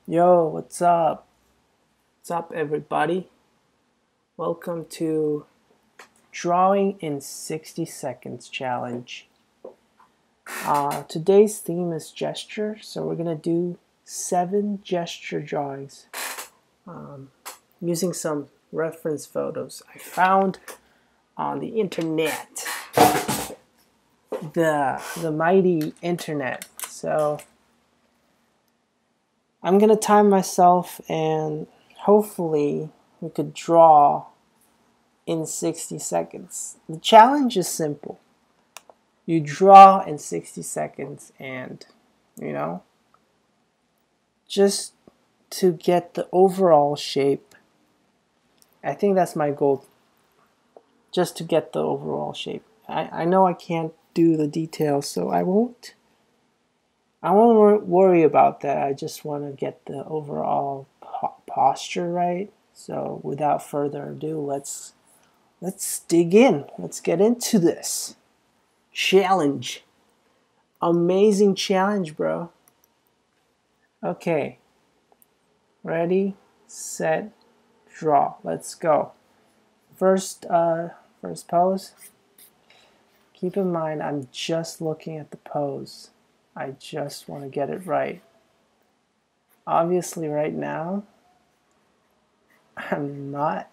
Yo, what's up? What's up, everybody? Welcome to Drawing in 60 Seconds Challenge. Today's theme is gesture, so we're gonna do 7 gesture drawings using some reference photos I found on the internet. The mighty internet. So I'm gonna time myself and hopefully we could draw in 60 seconds. The challenge is simple. You draw in 60 seconds and, just to get the overall shape. I think that's my goal. Just to get the overall shape. I know I can't do the details, so I won't worry about that. I just want to get the overall posture right. So without further ado, let's dig in. Let's get into this challenge. Amazing challenge, bro. Okay. Ready, set, draw. Let's go. First pose. Keep in mind, I'm just looking at the pose. I just want to get it right. Obviously, right now, I'm not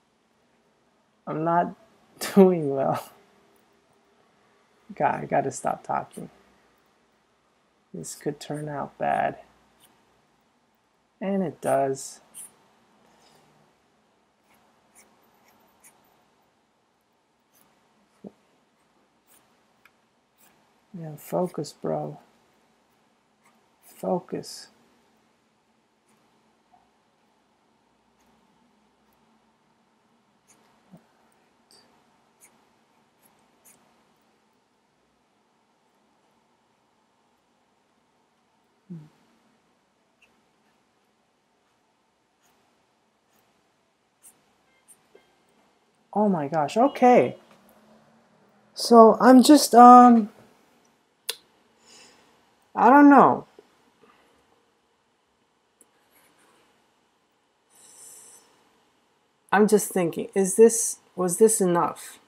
doing well. God, I gotta stop talking. This could turn out bad. And it does. Yeah, focus, bro. Focus. Oh my gosh, okay. So I'm just, I don't know. I'm just thinking, was this enough?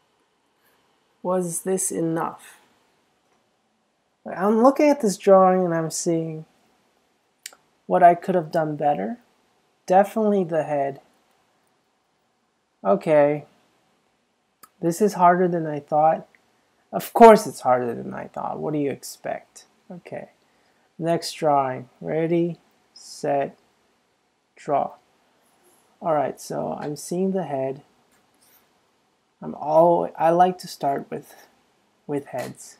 Was this enough? I'm looking at this drawing and I'm seeing what I could have done better. Definitely the head. Okay. This is harder than I thought. Of course it's harder than I thought. What do you expect? Okay. Next drawing. Ready, set, draw. Alright, so I'm seeing the head. I like to start with heads.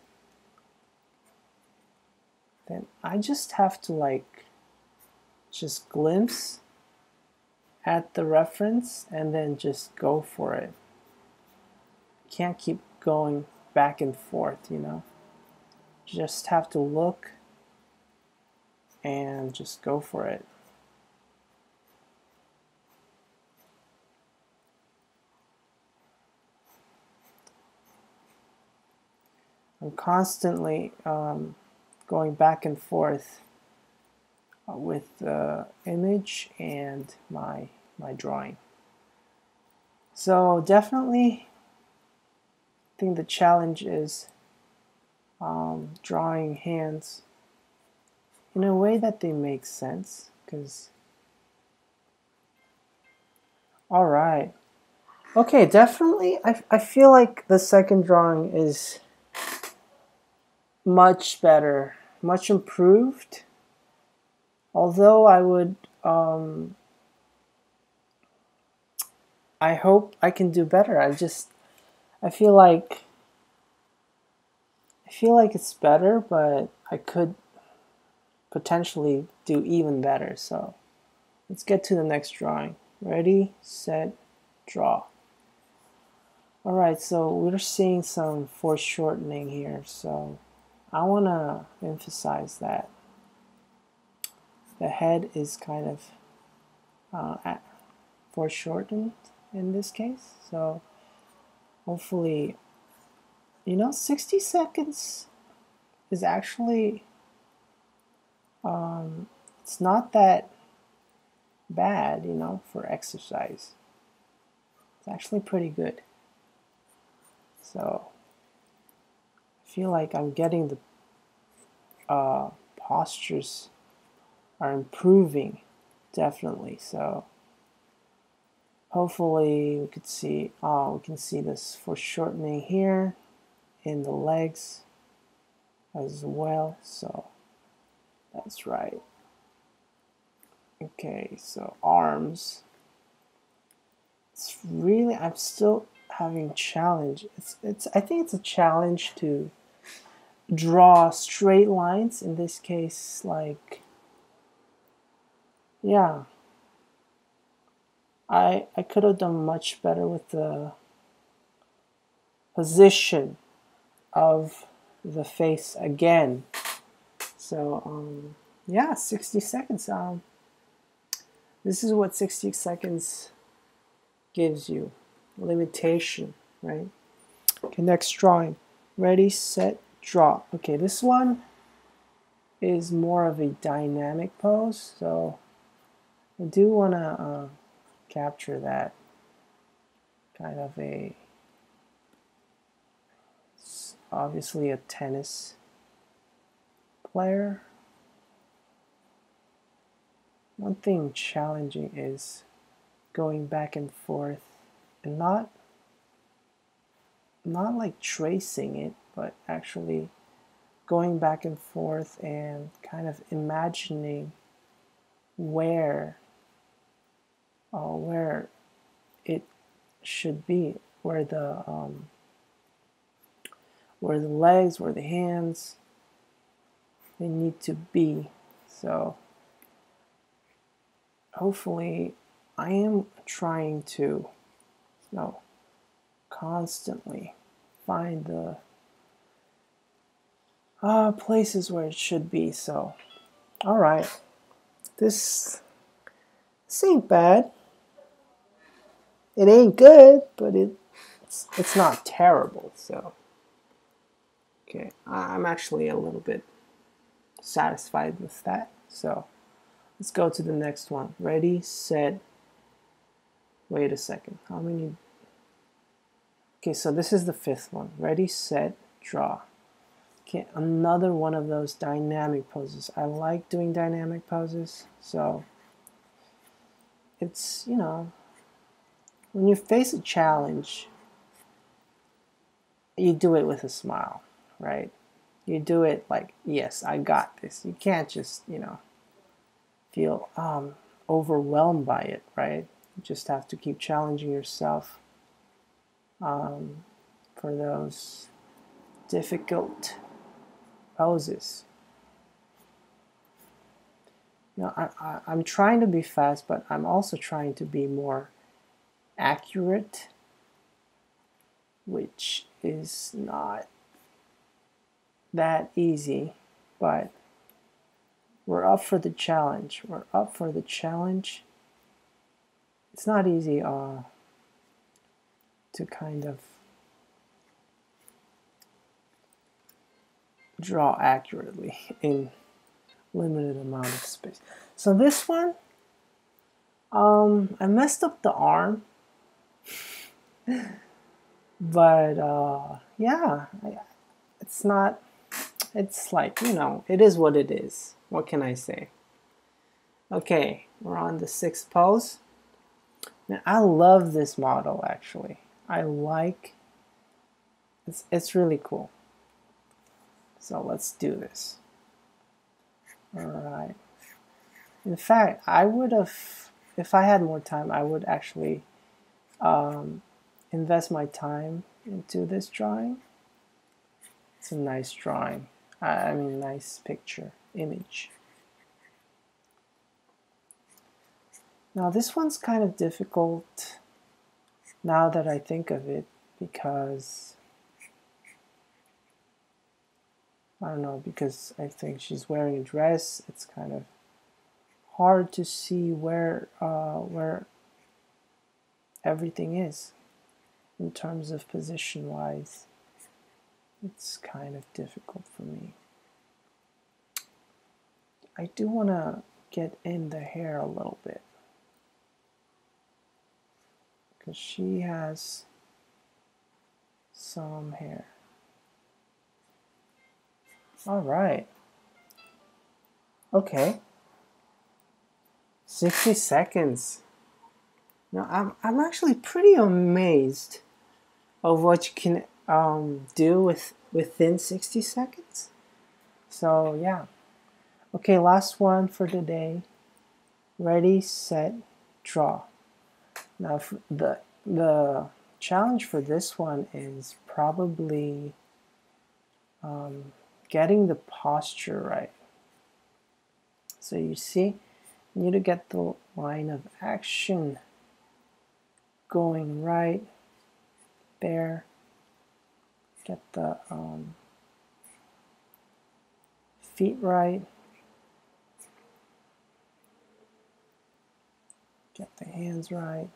Then I just have to just glimpse at the reference and then just go for it. Can't keep going back and forth, Just have to look and just go for it. I'm constantly going back and forth with the image and my drawing. So definitely I think the challenge is drawing hands in a way that they make sense, because alright. Okay, definitely I feel like the second drawing is much better, much improved. Although I would, I hope I can do better. I feel like it's better, but I could potentially do even better. So let's get to the next drawing. Ready, set, draw. Alright, so we're seeing some foreshortening here, so I want to emphasize that the head is kind of foreshortened in this case. So hopefully, 60 seconds is actually it's not that bad, you know, for exercise. It's actually pretty good. So I feel like I'm getting the postures are improving, definitely. So hopefully we could see, we can see this foreshortening here in the legs as well. So that's right. Okay, so arms. It's really, I'm still having challenge. I think it's a challenge to draw straight lines in this case. Like, yeah, I could have done much better with the position of the face again. So yeah, 60 seconds. This is what 60 seconds gives you. Limitation, right? Okay, next drawing. Ready, set, draw. Okay, this one is more of a dynamic pose, so I do want to capture that kind of a, obviously a tennis player. One thing challenging is going back and forth and not like tracing it, but actually going back and forth and kind of imagining where it should be, where the legs, where the hands, they need to be. So hopefully I am trying to, constantly find the places where it should be. So all right, this ain't bad. It ain't good, but it's not terrible. So okay, I'm actually a little bit satisfied with that. So let's go to the next one. Ready, set. Wait a second. How many? Okay, so this is the fifth one. Ready, set, draw. Okay, another one of those dynamic poses. I like doing dynamic poses. So it's, when you face a challenge, you do it with a smile, right? You do it like, yes, I got this. You can't just, feel overwhelmed by it, right? You just have to keep challenging yourself for those difficult poses. I'm trying to be fast, but I'm also trying to be more accurate, which is not that easy, but we're up for the challenge. We're up for the challenge. It's not easy to kind of draw accurately in limited amount of space. So this one, I messed up the arm, but yeah, it's not. It's like, it is what it is. What can I say? Okay, we're on the sixth pose. Now, I love this model, actually. I like, it's really cool. So let's do this. All right. In fact, I would have, if I had more time, I would actually invest my time into this drawing. It's a nice drawing. I mean, nice picture, image. Now this one's kind of difficult now that I think of it, because I don't know, because I think she's wearing a dress. It's kind of hard to see where everything is in terms of position wise. It's kind of difficult for me. I do want to get in the hair a little bit, because she has some hair. All right. Okay. 60 seconds. Now I'm actually pretty amazed of what you can do within 60 seconds. So yeah. Okay, last one for today. Ready, set, draw. Now the challenge for this one is probably getting the posture right. So you see, you need to get the line of action going right there. Get the feet right. Get the hands right.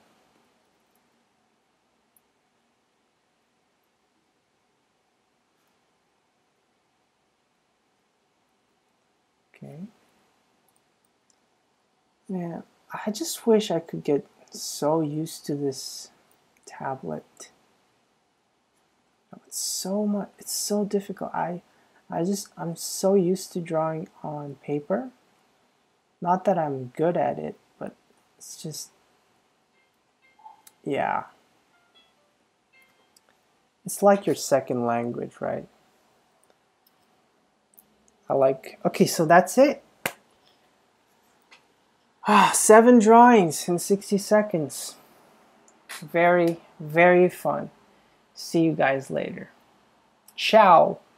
Okay. Man, I just wish I could get so used to this tablet. It's so difficult. I'm so used to drawing on paper. Not that I'm good at it, but it's just, yeah. It's like your second language, right? Okay, so that's it. 7 drawings in 60 seconds. Very, very fun. See you guys later. Ciao.